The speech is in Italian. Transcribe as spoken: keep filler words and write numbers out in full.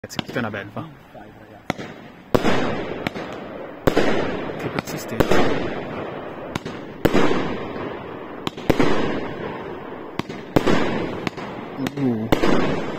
Ragazzi, questa è una belva. Che persistenza. Uh.